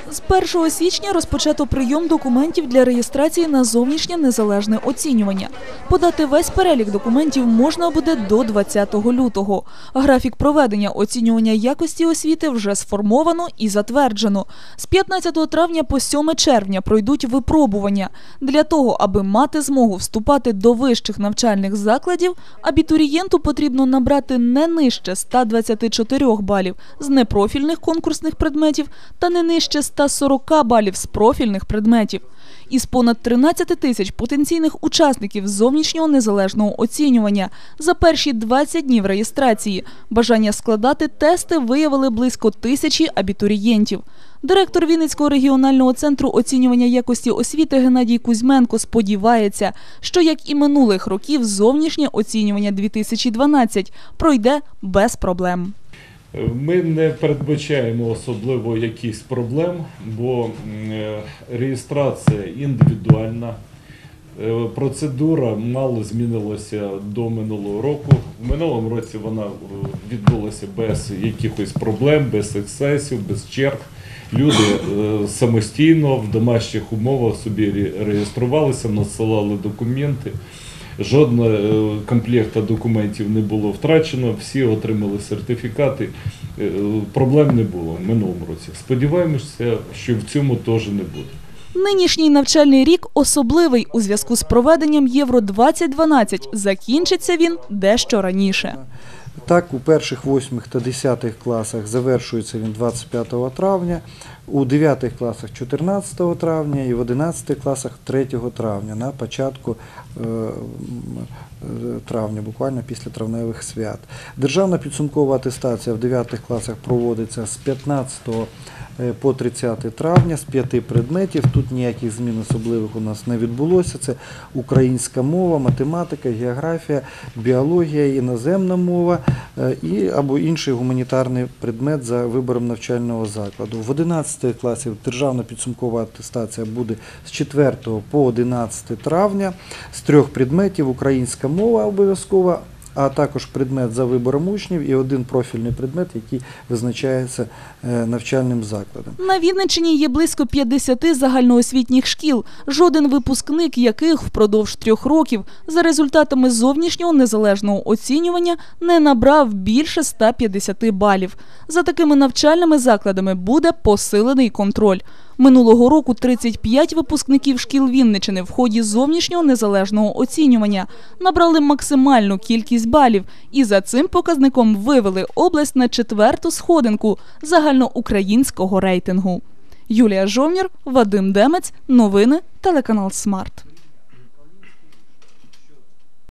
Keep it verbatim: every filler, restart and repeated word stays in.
З першого січня розпочато прийом документів для реєстрації на зовнішнє незалежне оцінювання. Подати весь перелік документів можна буде до двадцятого лютого. Графік проведення оцінювання якості освіти вже сформовано і затверджено. З п'ятнадцятого травня по сьоме червня пройдуть випробування. Для того, аби мати змогу вступати до вищих навчальних закладів, абітурієнту потрібно набрати не нижче ста двадцяти чотирьох балів з непрофільних конкурсних предметів та не нижче ста сорока балів з профільних предметів. Із понад тринадцяти тисяч потенційних учасників зовнішнього незалежного оцінювання за перші двадцять днів реєстрації бажання складати тести виявили близько тисячі абітурієнтів. Директор Вінницького регіонального центру оцінювання якості освіти Геннадій Кузьменко сподівається, що, як і минулих років, зовнішнє оцінювання дві тисячі дванадцять пройде без проблем. Ми не передбачаємо особливо якихось проблем, бо реєстрація індивідуальна. Процедура мало змінилася до минулого року. В минулому році вона відбулася без якихось проблем, без ексцесів, без черг. Люди самостійно в домашніх умовах собі реєструвалися, надсилали документи. Жодного комплекта документів не було втрачено, всі отримали сертифікати, проблем не було в минулому році. Сподіваємося, що в цьому теж не буде. Нинішній навчальний рік особливий у зв'язку з проведенням Євро двадцять дванадцять. Закінчиться він дещо раніше. Так, у перших, восьмих та десятих класах завершується він двадцять п'ятого травня, у дев'ятих класах чотирнадцятого травня і в одинадцятих класах третього травня, на початку травня, буквально після травневих свят. Державна підсумкова атестація в дев'ятих класах проводиться з п'ятнадцятого по тридцяте травня з п'яти предметів. Тут ніяких змін особливих у нас не відбулося. Це українська мова, математика, географія, біологія, іноземна мова і або інший гуманітарний предмет за вибором навчального закладу. В одинадцятих класах державна підсумкова атестація буде з четвертого по одинадцяте травня з трьох предметів: українська мова обов'язкова, а також предмет за вибором учнів і один профільний предмет, який визначається навчальним закладом. На Вінниччині є близько п'ятдесяти загальноосвітніх шкіл, жоден випускник яких впродовж трьох років за результатами зовнішнього незалежного оцінювання не набрав більше ста п'ятдесяти балів. За такими навчальними закладами буде посилений контроль. Минулого року тридцять п'ять випускників шкіл Вінниччини в ході зовнішнього незалежного оцінювання набрали максимальну кількість балів і за цим показником вивели область на четверту сходинку загальноукраїнського рейтингу. Юлія Жовнір, Вадим Демець, новини, телеканал «Смарт».